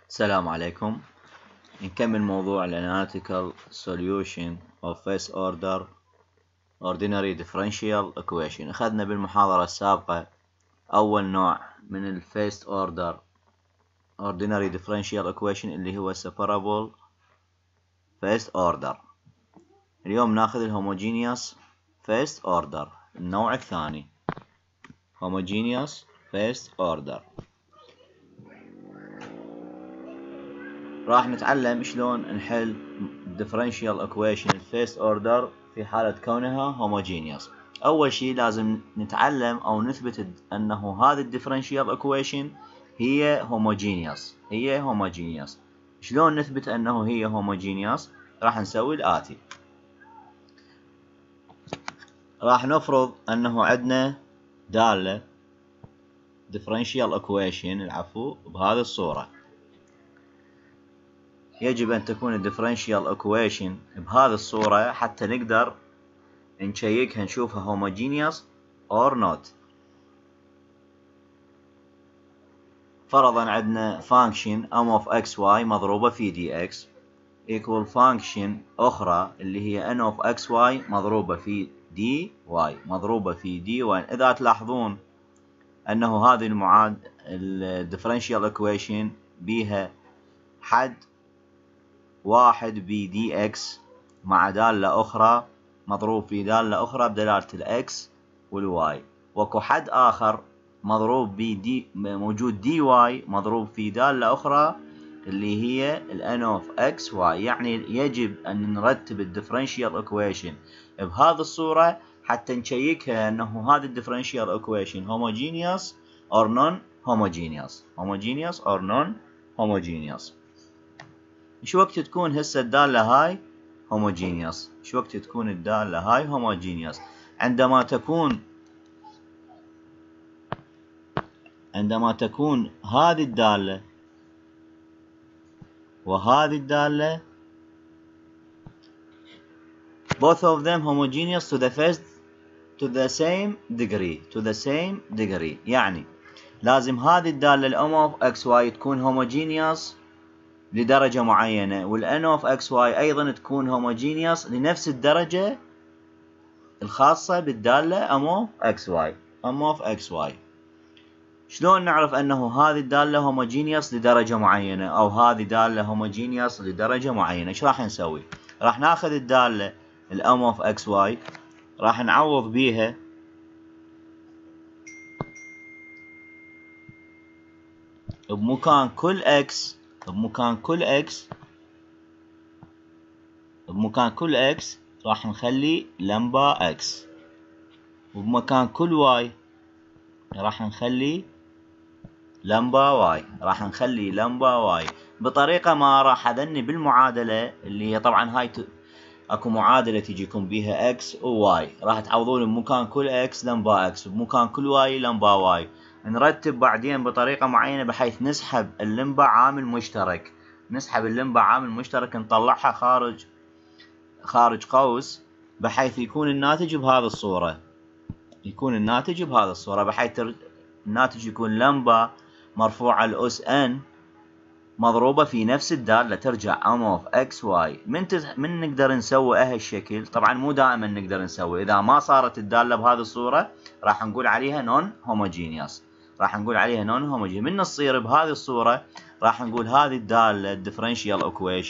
السلام عليكم. نكمل موضوع ال Analytical Solution of First Order Ordinary Differential Equation. أخذنا بالمحاضرة السابقة أول نوع من ال First Order Ordinary Differential Equation اللي هو Separable First Order. اليوم ناخذ ال Homogeneous First Order النوع الثاني. Homogeneous First Order. راح نتعلم شلون نحل differential equation first order في حالة كونها homogeneous. أول شيء لازم نتعلم أو نثبت أنه هذه differential equation هي homogeneous. شلون نثبت أنه هي homogeneous؟ راح نسوي الآتي. راح نفرض أنه عندنا دالة differential equation بهذه الصورة. يجب أن تكون الديفرنشيال ايكويشن بهذه الصورة حتى نقدر نشيكها نشوفها homogeneous or not. فرضا عندنا function m of xy مضروبة في dx equal function أخرى اللي هي n of xy مضروبة في dy. إذا تلاحظون أنه هذه الديفرنشيال ايكويشن بيها حد واحد ب dx مع دالة أخرى مضروب في دالة أخرى بدلالة الإكس والواي، وكو حد آخر مضروب موجود dy مضروب في دالة أخرى اللي هي ال n of xy. يعني يجب أن نرتب الديفرنشيال ايكويشن بهذه الصورة حتى نشيكها أنه هذا الديفرنشيال ايكويشن homogeneous or non-homogeneous. شو وقت تكون هسه الدالة هاي homogeneous؟ شو وقت تكون الدالة هاي homogeneous؟ عندما تكون هذه الدالة وهذه الدالة both of them homogeneous to the same degree. يعني لازم هذه الدالة الام of xy تكون homogeneous لدرجة معينة، والN of xy أيضا تكون homogeneous لنفس الدرجة الخاصة بالدالة m of xy. شلون نعرف أنه هذه الدالة homogeneous لدرجة معينة أو هذه دالة homogeneous لدرجة معينة؟ إيش راح نسوي؟ راح ناخذ الدالة m of xy راح نعوض بيها بمكان كل x راح نخلي لمبة x، وبمكان كل y راح نخلي لمبة y. بطريقة ما راح أذني بالمعادلة اللي هي طبعا هاي اكو معادلة تجيكم بيها x و y، راح تعوضون بمكان كل x لمبة x وبمكان كل y لمبة y. نرتب بعدين بطريقة معينة بحيث نسحب اللمبة عامل مشترك نطلعها خارج قوس بحيث يكون الناتج بهذه الصورة. بحيث الناتج يكون لمبة مرفوعة لأس n مضروبة في نفس الدالة ترجع m of xy. من نقدر نسوي هالشكل؟ طبعا مو دائما نقدر نسوي، إذا ما صارت الدالة بهذه الصورة راح نقول عليها non homogeneous. من تصير بهذه الصورة راح نقول هذه الدالة differential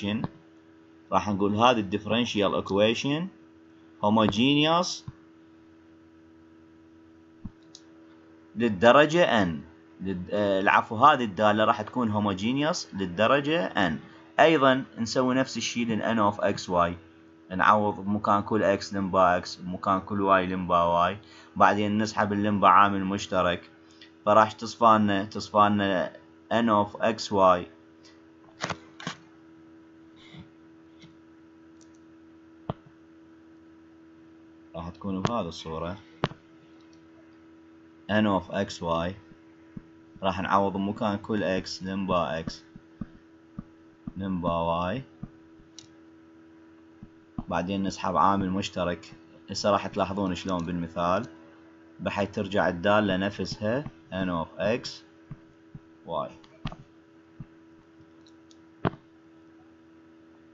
equation homogeneous للدرجة n. هذه الدالة راح تكون homogeneous للدرجة n. أيضا نسوي نفس الشيء لل n of xy، نعوض بمكان كل x لمبة x بمكان كل y لمبة y، بعدين نسحب اللمبة عامل مشترك فراح تصفى n of xy راح تكون بهذه الصورة n of xy راح نعوض بمكان كل x لمبة y، بعدين نسحب عامل مشترك. هسه راح تلاحظون شلون بالمثال بحيث ترجع الدالة نفسها n of x y.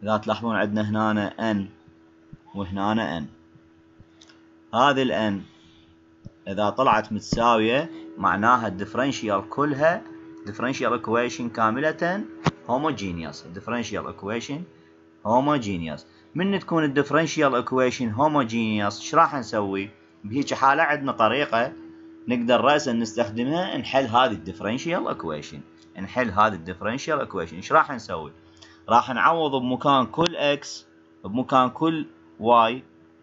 إذا تلاحظون عندنا هنا n وهنا n. هذه ال n إذا طلعت متساوية معناها الديفرنشيال كلها differential equation كاملة homogeneous. differential equation homogeneous. من تكون الديفرنشيال equation homogeneous ايش راح نسوي؟ بهيك حالة عندنا طريقة نقدر رأسا نستخدمها نحل هذه الديفرنشيال equation. نحل هذه الديفرنشيال equation ايش راح نسوي؟ راح نعوض بمكان كل x بمكان كل y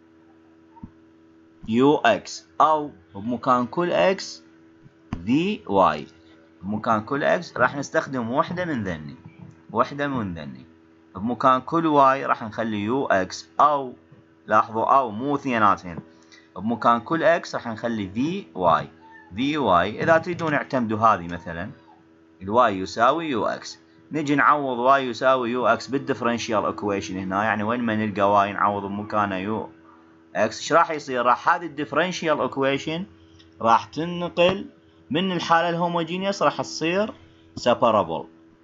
ux او بمكان كل x vy. بمكان كل x راح نستخدم وحدة من ذني. بمكان كل y راح نخلي ux او لاحظوا او مو اثنيناتهن. بمكان كل x راح نخلي vy. اذا تريدون اعتمدوا هذه مثلا الواي يساوي ux. نجي نعوض y يساوي ux بالديفرنشيال اكويشن هنا، يعني وين ما نلقى y نعوض بمكانه x. ايش راح يصير؟ راح هذه الديفرنشيال اكويشن راح تنقل من الحالة الهوموجينيوس راح تصير separable.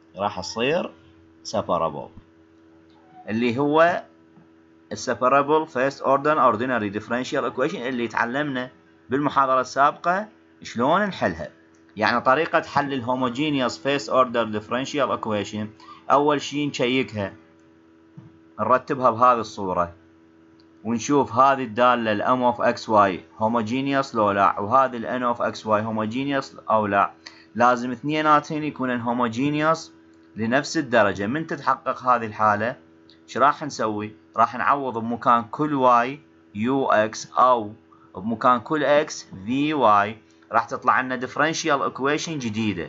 اللي هو separable first order ordinary differential equation اللي تعلمنا بالمحاضرة السابقة شلون نحلها. يعني طريقة حل الهوموجينيوس first order differential equation أول شيء نشيكها نرتبها بهذه الصورة ونشوف هذه الدالة ال m of xy homogeneous لو لا، وهذه ال n of xy homogeneous أو لا. لازم اثنيناتهم يكونن homogeneous لنفس الدرجة. من تتحقق هذه الحالة ايش راح نسوي؟ راح نعوض بمكان كل y ux أو بمكان كل x vy. راح تطلع لنا differential equation جديدة.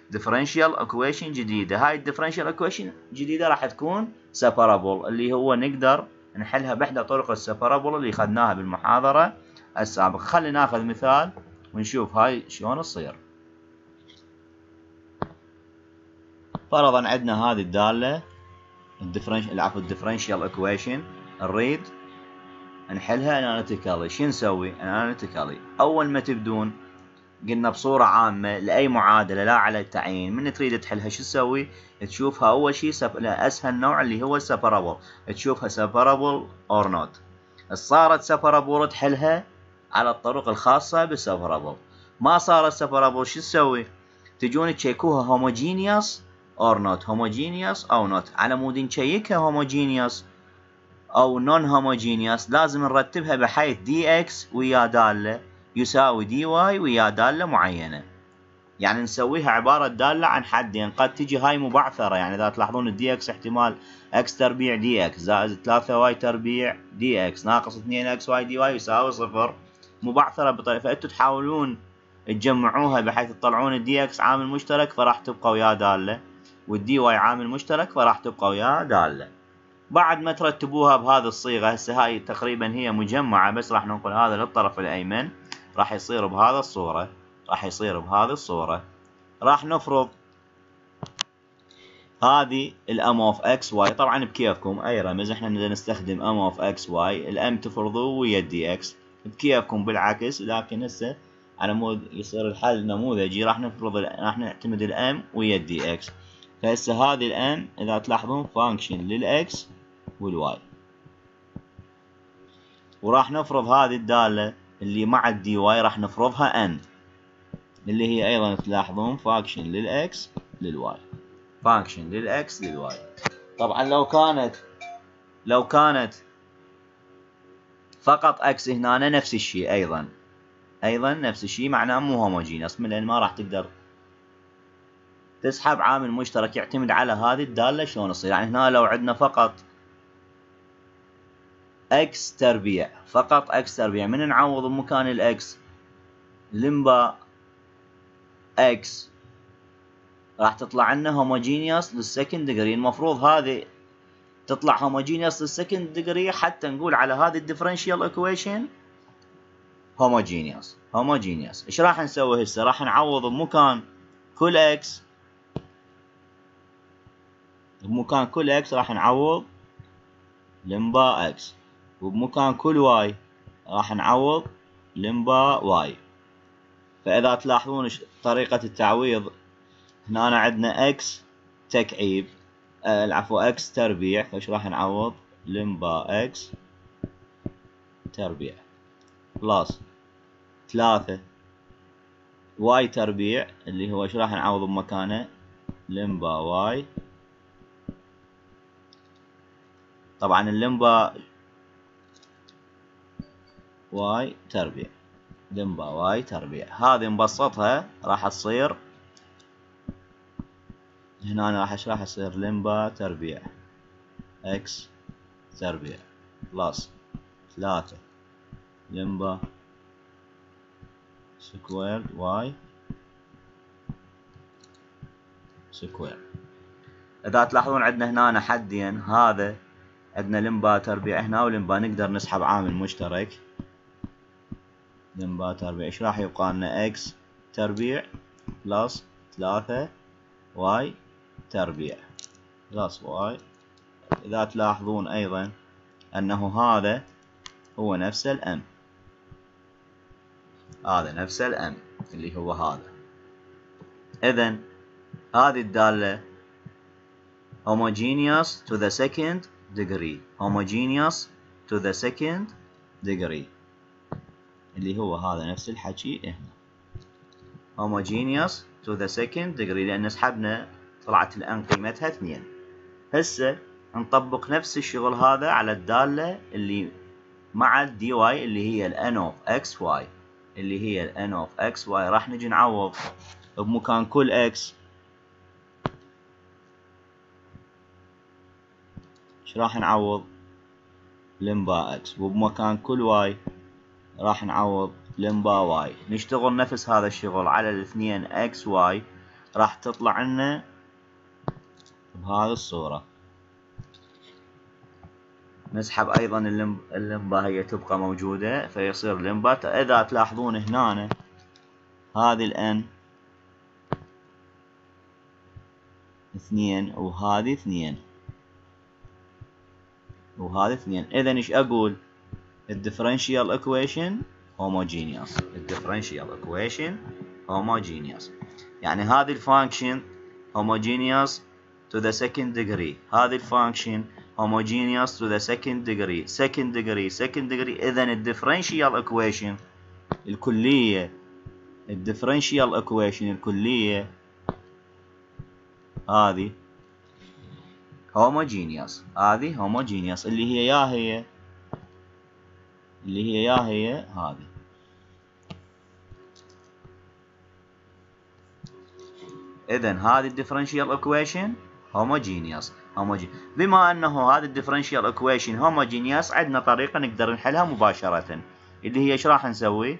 هاي الديفرنشيال equation جديدة راح تكون separable اللي هو نقدر نحلها بإحدى طرق السيبرابل اللي خدناها بالمحاضرة السابقة. خلينا ناخذ مثال ونشوف هاي شلون تصير. فرضا عندنا هذه الدالة الديفرنشيال اكويشن نريد نحلها اناليتيكالي. شو نسوي اناليتيكالي؟ اول ما تبدون قلنا بصورة عامة لأي معادلة لا على التعيين من تريد تحلها شو تسوي؟ تشوفها أول شيء أسهل نوع اللي هو separable، تشوفها separable or not. صارت separable تحلها على الطرق الخاصة بالseparable. ما صارت separable شو تسوي؟ تجون تشيكوها homogeneous or not، homogeneous أو not. على مود نشيكها homogeneous أو non homogeneous لازم نرتبها بحيث dx ويا دالة يساوي dy ويا دالة معينة. يعني نسويها عبارة دالة عن حدين. قد تجي هاي مبعثرة، يعني إذا تلاحظون الدي اكس احتمال x تربيع دي اكس زائد 3y تربيع دي اكس ناقص 2x y دي واي يساوي 0. مبعثرة بطريقة فأنتوا تحاولون تجمعوها بحيث تطلعون الدي اكس عامل مشترك فراح تبقى ويا دالة، والدي واي عامل مشترك فراح تبقى ويا دالة. بعد ما ترتبوها بهذه الصيغة، هسه هاي تقريبا هي مجمعة بس راح ننقل هذا للطرف الأيمن، راح يصير بهذا الصورة. راح نفرض هذه الام اوف اكس واي. طبعا بكيفكم اي رمز احنا نستخدم ام اوف اكس واي، الام تفرضوه ويا الدي اكس بكيفكم بالعكس، لكن هسه على مود يصير الحل نموذجي راح نعتمد الام ويا الدي اكس. فهسه هذه الام اذا تلاحظون فانكشن للاكس والواي، وراح نفرض هذه الدالة اللي مع الدي واي راح نفرضها ان اللي هي ايضا تلاحظون فانكشن للاكس للواي. طبعا لو كانت فقط اكس هنا نفس الشيء ايضا نفس الشيء، معناه مو هوموجينس من لان ما راح تقدر تسحب عامل مشترك يعتمد على هذه الدالة. شلون يصير؟ يعني هنا لو عندنا فقط اكس تربيع من نعوض بمكان الاكس لمبا اكس راح تطلع لنا هوموجينيوس للسكند ديجري. المفروض هذه تطلع هوموجينيوس للسكند ديجري حتى نقول على هذه الديفرنشيال ايكويشن هوموجينيوس. ايش راح نسوي هسه؟ راح نعوض بمكان كل اكس راح نعوض لمبا اكس، وبمكان كل واي راح نعوض لمبا واي. فإذا تلاحظون طريقة التعويض هنا عندنا x تكعيب العفو اكس تربيع، فايش راح نعوض؟ لمبا اكس تربيع بلس 3 واي تربيع اللي هو ايش راح نعوض بمكانه؟ لمبا واي. طبعا اللمبا واي تربيع، لمبا واي تربيع هذه نبسطها راح تصير هنا راح يصير لمبا تربيع اكس تربيع بلس 3 لمبا سكوير واي سكوير. اذا تلاحظون عندنا هنا حدين، هذا عندنا لمبا تربيع هنا ولمبا، نقدر نسحب عامل مشترك لمبا تربيع، ايش راح يبقى لنا؟ اكس تربيع بلس 3 واي تربيع بلس واي. اذا تلاحظون ايضا انه هذا هو نفس الام، هذا نفس الام اللي هو هذا. اذا هذه الدالة homogeneous to the second degree، homogeneous to the second degree اللي هو هذا نفس الحكي هنا homogeneous to the second degree، لأن سحبنا طلعت الان قيمتها 2. هسه نطبق نفس الشغل هذا على الدالة اللي مع الدي واي اللي هي ال n of x y، اللي هي ال n of x y. راح نجي نعوض بمكان كل x ايش راح نعوض؟ لمبا x، وبمكان كل y راح نعوض لمبا y. نشتغل نفس هذا الشغل على الاثنين x y، راح تطلع لنا بهذه الصورة. نسحب ايضا اللمبا هي تبقى موجودة فيصير لمبا. اذا تلاحظون هنا هذه الان 2 وهذه 2 وهذه 2. اذا ايش اقول؟ الديفرنشيال ايكويشن homogeneous، الديفرنشيال ايكويشن homogeneous، يعني هذه الفانكشن homogeneous to the second degree، هذه الفانكشن homogeneous to the second degree second degree second degree. اذا الديفرنشيال ايكويشن الكلية، الديفرنشيال ايكويشن الكلية هذه homogeneous، هذه homogeneous اللي هي يا هي هذه. إذن هذه الديفرنشيال ايكويشن homogeneous. بما أنه هذا الديفرنشيال ايكويشن homogeneous، عندنا طريقة نقدر نحلها مباشرة، اللي هي ايش راح نسوي؟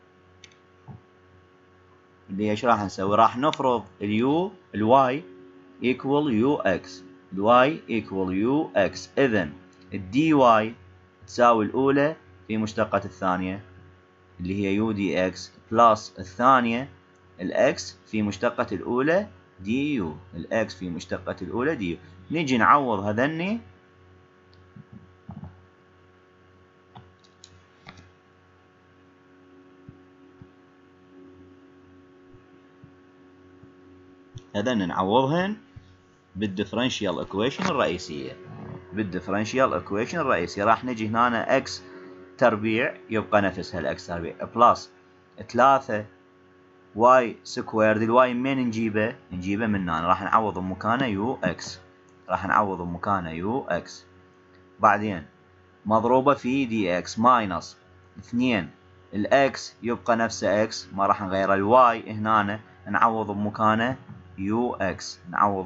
راح نفرض الواي equal ux، الواي equal ux. إذن الدي واي تساوي الأولى في مشتقة الثانية اللي هي يو دي اكس بلس الثانية الاكس في مشتقة الأولى دي يو، الاكس في مشتقة الأولى دي يو. نيجي نعوض هذني نعوضهن بالديفرنشيال ايكويشن الرئيسية. راح نجي هنا اكس تربيع يبقى نفسها الاكس تربيع بلس 3 واي سكوير. دي الواي منين نجيبه من هنا، راح نعوض بمكانه يو اكس، بعدين مضروبة في دي اكس ماينس 2 الاكس يبقى نفسه اكس، ما راح نغير. الواي هنا نعوض بمكانه يو اكس،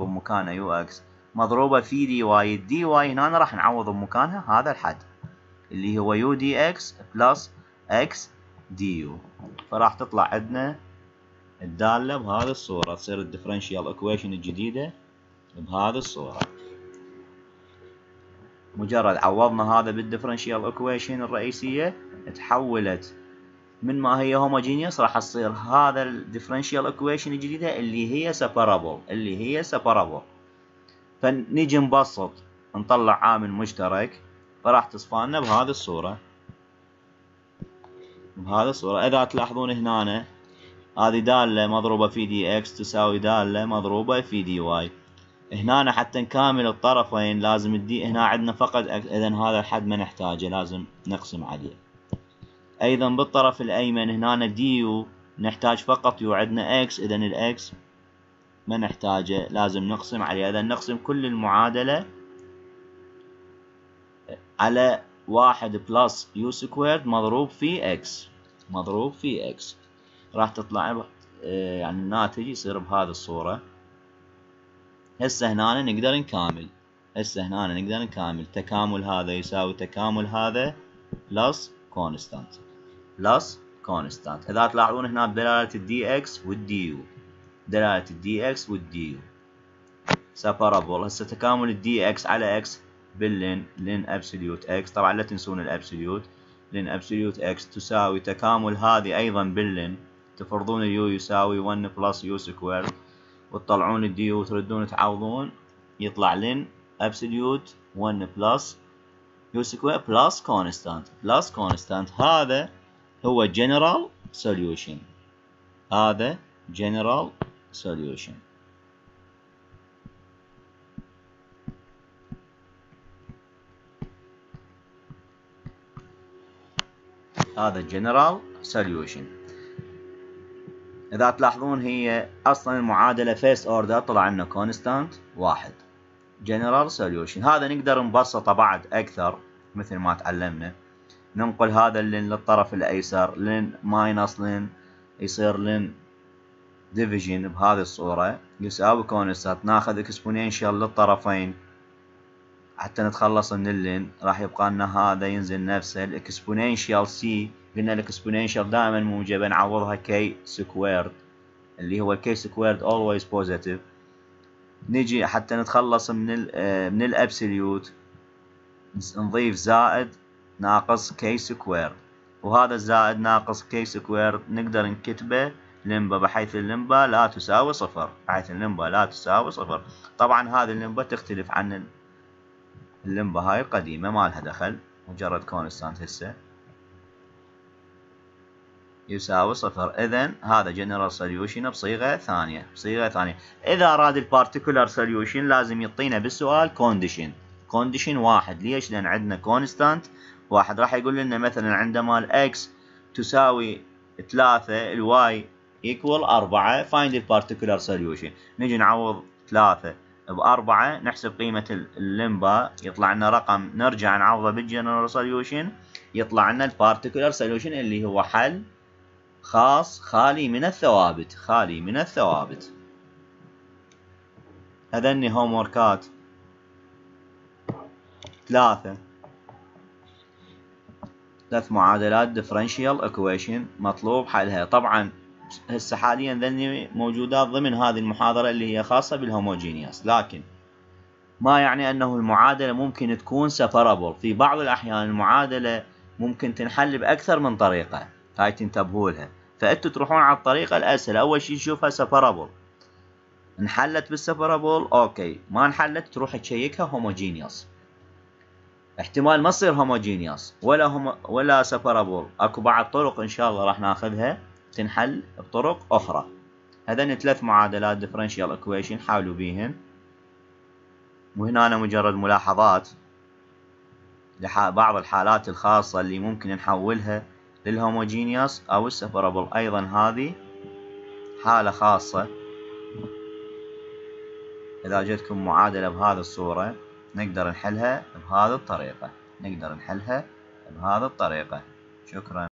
مضروبة في دي واي. الدي واي هنا راح نعوض بمكانها هذا الحد اللي هو يو دي اكس بلس اكس دي يو. فراح تطلع عندنا الدالة بهذه الصورة، تصير الديفرنشيال ايكويشن الجديدة بهذه الصورة. مجرد عوضنا هذا بالديفرنشيال ايكويشن الرئيسية، تحولت من ما هي هوموجينيوس راح تصير هذا الديفرنشيال ايكويشن الجديدة اللي هي سيبارابل. فنيجي نبسط نطلع عامل مشترك، فراح تصفى لنا بهذه الصورة. إذا تلاحظون هنا هذه دالة مضروبة في دي اكس تساوي دالة مضروبة في دي واي. هنا حتى نكامل الطرفين لازم الدي هنا عندنا فقط اذا هذا الحد ما نحتاجه لازم نقسم عليه. ايضا بالطرف الايمن هنا ديو نحتاج فقط يو عندنا اكس، اذا الاكس ما نحتاجه لازم نقسم عليه. اذا نقسم كل المعادلة على 1 بلس يو سكويرد مضروب في اكس، مضروب في اكس، راح تطلع يعني الناتج يصير بهذه الصورة. هسه هنا نقدر نكامل، هسه هنا نقدر نكامل تكامل هذا يساوي تكامل هذا بلس كونستانت، بلس كونستانت. اذا تلاحظون هنا بدلالة الدي اكس والدي يو، دلالة الدي اكس والدي يو سيبارابل. هسه تكامل الدي اكس على اكس باللين، لين ابسوليوت اكس، طبعا لا تنسون الابسوليوت، لين ابسوليوت اكس تساوي تكامل هذه ايضا باللين، تفرضون اليو يساوي 1 بلس يو سكوير، وتطلعون الدي يو وتردون تعوضون، يطلع لين ابسوليوت 1 بلس يو سكوير بلس كونستانت، بلس كونستانت. هذا هو جنرال سوليوشن، هذا جنرال سوليوشن. هذا جنرال سوليوشن. اذا تلاحظون هي اصلا المعادله فيرست اوردر طلع لنا كونستانت واحد، جنرال سوليوشن. هذا نقدر نبسطه بعد اكثر مثل ما تعلمنا، ننقل هذا اللين للطرف الايسر، لين ماينس لين يصير لين ديفيجن بهذه الصوره يساوي كونستانت، ناخذ اكسبوننشال للطرفين حتى نتخلص من اللين، راح يبقى لنا هذا ينزل نفسه الاكسبوننشال سي، قلنا الاكسبوننشال دائما موجبه نعوضها كي سكويرد اللي هو الكي سكويرد always positive. نجي حتى نتخلص من الابسوليوت نضيف زائد ناقص كي سكويرد، وهذا الزائد ناقص كي سكويرد نقدر نكتبه لمبه بحيث اللمبه لا تساوي صفر، بحيث اللمبه لا تساوي صفر. طبعا هذه اللمبه تختلف عن اللمبه هاي القديمه ما لها دخل، مجرد كونستانت هسه يساوي صفر. اذا هذا جنرال سوليوشن بصيغه ثانيه، بصيغه ثانيه. اذا اراد البارتيكولار سوليوشن لازم يعطينا بالسؤال كونديشن، كونديشن واحد. ليش؟ لان عندنا كونستانت واحد. راح يقول لنا مثلا عندما الاكس تساوي 3 الواي ايكوال 4 فايند البارتيكولار سوليوشن. نجي نعوض 3 ب4 نحسب قيمه اللمبه يطلع لنا رقم، نرجع نعوضه بالجنرال سوليوشن يطلع لنا البارتيكولار سوليوشن اللي هو حل خاص خالي من الثوابت، خالي من الثوابت. هذني هوم وركات 3 معادلات ديفرنشيال ايكويشن مطلوب حلها. طبعا هسه حاليا ذني موجودات ضمن هذه المحاضرة اللي هي خاصة بالهوموجينيوس، لكن ما يعني انه المعادلة ممكن تكون سيبارابل. في بعض الاحيان المعادلة ممكن تنحل باكثر من طريقة، هاي تنتبهوا لها. فانتوا تروحون على الطريقة الاسهل، اول شيء تشوفها سيبارابل، انحلت بالسيبارابل اوكي، ما انحلت تروح تشيكها هوموجينيوس. احتمال ما تصير هوموجينيوس ولا سيبارابل، اكو بعض طرق ان شاء الله راح ناخذها تنحل بطرق اخرى. هذين 3 معادلات ديفرنشيال ايكويشن حاولوا بيهن، وهنا أنا مجرد ملاحظات لبعض الحالات الخاصة اللي ممكن نحولها للهوموجينيوس او السيبارابل. ايضا هذه حالة خاصة، اذا جتكم معادلة بهذه الصورة نقدر نحلها بهذه الطريقة، نقدر نحلها بهذه الطريقة. شكرا.